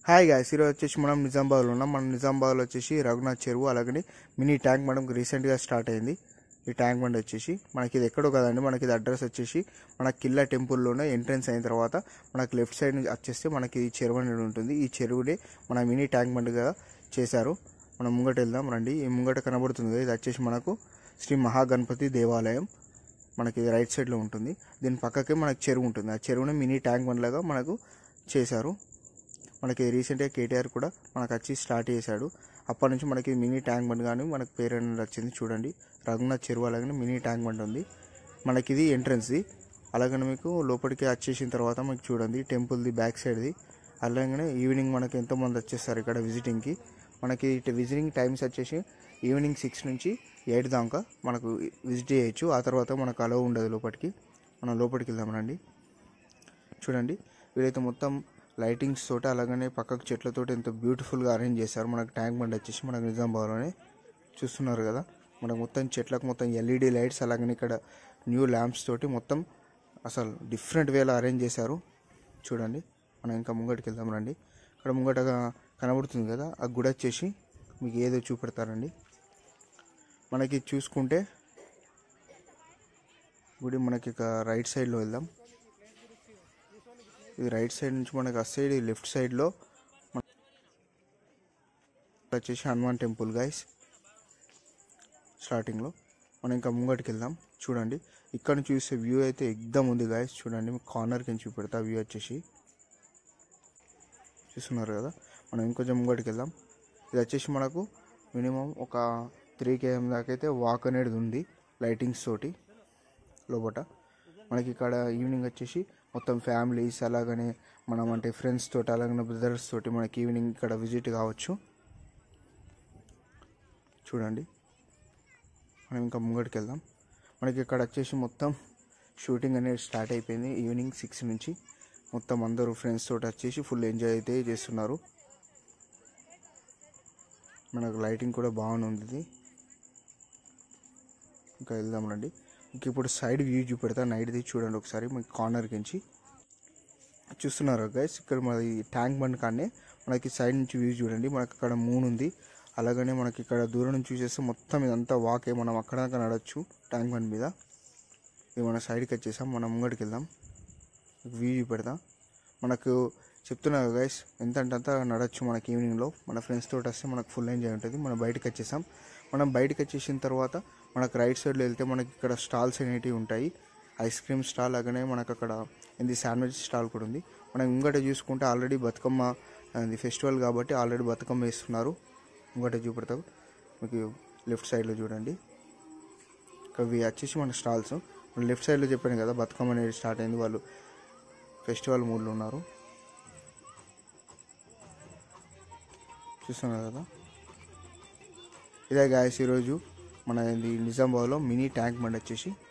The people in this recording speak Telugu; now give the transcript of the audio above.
హాయ్ గాయ్స్, ఈరోజు వచ్చేసి మనం నిజామాబాద్లో ఉన్నాం. మనం నిజామాబాద్లో వచ్చేసి రఘునాథ్ చెరువు అలాగని మినీ ట్యాంక్ బండ్ రీసెంట్గా స్టార్ట్ అయింది. ఈ ట్యాంక్ బండ్ వచ్చేసి మనకి ఇది ఎక్కడో కదండి, మనకి ఇది అడ్రస్ వచ్చేసి మన కిల్లా టెంపుల్లోనే ఎంట్రన్స్ అయిన తర్వాత మనకి లెఫ్ట్ సైడ్ నుంచి వచ్చేస్తే మనకి ఈ చెరువు అనేది ఉంటుంది. ఈ చెరువునే మన మినీ ట్యాంక్ బండ్గా చేశారు. మనం ముంగట వెళ్దాం రండి. ఈ ముంగట కనబడుతుంది ఇది వచ్చేసి మనకు శ్రీ మహాగణపతి దేవాలయం. మనకి రైట్ సైడ్లో ఉంటుంది. దీని పక్కకే మనకి చెరువు ఉంటుంది. ఆ చెరువుని మినీ ట్యాంక్ బండ్ లాగా మనకు చేశారు. మనకి రీసెంట్గా కేటీఆర్ కూడా మనకు వచ్చి స్టార్ట్ చేశాడు. అప్పటి నుంచి మనకి మినీ ట్యాంక్ బండ్ కానీ మనకు పేరు అనేది వచ్చింది. చూడండి, రఘునాథ్ చెరువు అలాగనే మినీ ట్యాంక్ బండ్ ఉంది. మనకి ఇది ఎంట్రన్స్ది. అలాగనే మీకు లోపలికి వచ్చేసిన తర్వాత మీకు చూడండి టెంపుల్ది బ్యాక్ సైడ్ది. అలాగనే ఈవినింగ్ మనకి ఎంతోమంది వచ్చేస్తారు ఇక్కడ విజిటింగ్కి. మనకి విజిటింగ్ టైమ్స్ వచ్చేసి ఈవినింగ్ 6 నుంచి 8 దాకా మనకు విజిట్ చేయొచ్చు. ఆ తర్వాత మనకు అలో ఉండదు లోపలికి. మనం లోపలికి వెళ్దాం రండి. చూడండి, వీరైతే మొత్తం లైటింగ్స్ తోటి అలాగనే పక్కకు చెట్లతోటి ఎంతో బ్యూటిఫుల్గా అరేంజ్ చేశారు. మనకు ట్యాంక్ బండ్ వచ్చేసి మనకు నిజామాబాద్లోనే చూస్తున్నారు కదా. మనకు మొత్తం చెట్లకు మొత్తం ఎల్ఈడి లైట్స్ అలాగనే ఇక్కడ న్యూ ల్యాంప్స్ తోటి మొత్తం అసలు డిఫరెంట్ వేలో అరేంజ్ చేశారు. చూడండి, మనం ఇంకా ముంగటికి వెళ్దాం రండి. ఇక్కడ ముంగటగా కనబడుతుంది కదా, ఆ గుడి వచ్చేసి మీకు ఏదో చూపెడతారండి. మనకి చూసుకుంటే గుడి మనకి ఇక రైట్ సైడ్లో వెళ్దాం. ఇది రైట్ సైడ్ నుంచి మనకి ఆ సైడ్ లెఫ్ట్ సైడ్లో వచ్చేసి హనుమాన్ టెంపుల్ గైస్. స్టార్టింగ్లో మనం ఇంకా ముంగటికి వెళ్దాం. చూడండి, ఇక్కడ నుంచి చూసే వ్యూ అయితే ఎగ్దమ్ ఉంది గాయస్. చూడండి, మీకు కార్నర్కి నుంచి చూపెడతా వ్యూ వచ్చేసి చూస్తున్నారు కదా. మనం ఇంకొంచెం ముంగటికి వెళ్దాం. ఇది వచ్చేసి మనకు మినిమం ఒక 3 km దాకా అయితే వాక్ అనేది ఉంది లైటింగ్స్ తోటి లోపల. మనకి ఇక్కడ ఈవినింగ్ వచ్చేసి మొత్తం ఫ్యామిలీస్ అలాగనే మనం అంటే ఫ్రెండ్స్ తోటి అలాగనే బ్రదర్స్ తోటి మనకి ఈవినింగ్ ఇక్కడ విజిట్ కావచ్చు. చూడండి, మనం ఇంకా ముంగటికి వెళ్దాం. మనకి ఇక్కడ వచ్చేసి మొత్తం షూటింగ్ అనేది స్టార్ట్ అయిపోయింది. ఈవినింగ్ 6 నుంచి మొత్తం అందరూ ఫ్రెండ్స్ తోటి వచ్చేసి ఫుల్ ఎంజాయ్ అయితే చేస్తున్నారు. మనకు లైటింగ్ కూడా బాగుంది ఇది. ఇంకా వెళ్దాం రండి. ఇంక ఇప్పుడు సైడ్ వ్యూ చూపెడతా నైట్ది. చూడండి ఒకసారి మీకు కార్నర్కి నుంచి చూస్తున్నారు గైస్. ఇక్కడ మనది ట్యాంక్ బండ్ కానీ మనకి సైడ్ నుంచి వ్యూ చూడండి. మనకి అక్కడ మూన్ ఉంది. అలాగనే మనకి ఇక్కడ దూరం నుంచి చూసేస్తే మొత్తం ఇదంతా వాకే. మనం అక్కడ దాకా నడవచ్చు ట్యాంక్ బండ్ మీద. ఇది మన సైడ్కి వచ్చేసాం. మనం ముంగడికి వెళ్దాం, వ్యూ చూపెడతాం. మనకు చెప్తున్నారు గైస్, ఎంత అంటే అంత నడవచ్చు మనకి ఈవినింగ్లో. మన ఫ్రెండ్స్ తోటి వస్తే మనకు ఫుల్ ఎంజాయ్ ఉంటుంది. మనం బయటకు వచ్చేసాం. మనం బయటకు వచ్చేసిన తర్వాత మనకు రైట్ సైడ్లో వెళ్తే మనకి ఇక్కడ స్టాల్స్ అనేటివి ఉంటాయి. ఐస్ క్రీమ్ స్టాల్ అలాగనే మనకు అక్కడ ఇది శాండ్విచ్ స్టాల్ కూడా ఉంది. మనం ఇంకట చూసుకుంటే ఆల్రెడీ బతుకమ్మ అది ఫెస్టివల్ కాబట్టి ఆల్రెడీ బతుకమ్మ వేస్తున్నారు. ఇంకట చూపెడతావు మీకు లెఫ్ట్ సైడ్లో చూడండి. ఇవి వచ్చేసి మన స్టాల్స్. లెఫ్ట్ సైడ్లో చెప్పాను కదా బతుకమ్మ అనేది స్టార్ట్ అయింది. వాళ్ళు ఫెస్టివల్ మూడ్లో ఉన్నారు. చూస్తున్నారు కదా. ఇదే గాయస్ ఈరోజు మన నిజామాబాద్లో మినీ ట్యాంక్ బండ్ వచ్చేసి